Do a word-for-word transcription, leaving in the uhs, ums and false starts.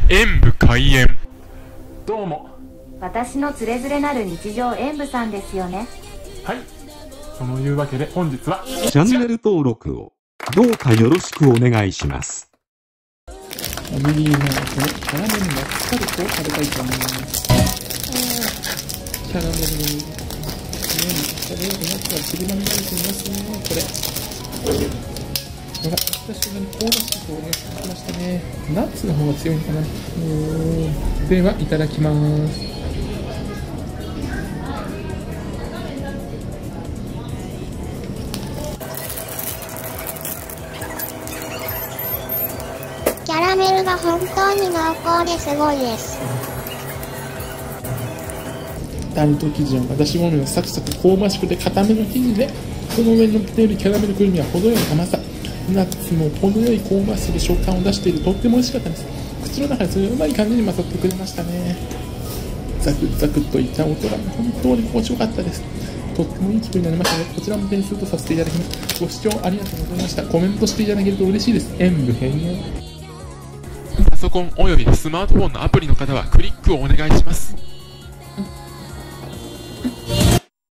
演武開演。どうも。 私のつれづれなる日常演武さんですよね。 はい。そのいうわけで本日はチャンネル登録をどうかよろしくお願いします。 ファミリーマートのキャラメルナッツタルトを食べたいと思います。キャラメルの上にチョコレートナッツが散りばめられていますね。これほら、久しぶりに香ばしくをね、きましたね。ナッツの方が強いのかな。うーん、ではいただきます。 キャラメルが本当に濃厚ですごいです。 タルト生地は私ものようにサクサク香ばしくて固めの生地で、その上に乗っているキャラメルクリームは程よい甘さ、ナッツも程よい香ばしく食感を出している、とっても美味しかったです。口の中でそれがうまい感じに混ざってくれましたね。ザクザクといった音が本当に心地よかったです。とってもいい気分になりましたので、こちらも点数とさせていただきます。ご視聴ありがとうございました。コメントしていただけると嬉しいです。演武編演。 パソコンおよびスマートフォンのアプリの方はクリックをお願いします。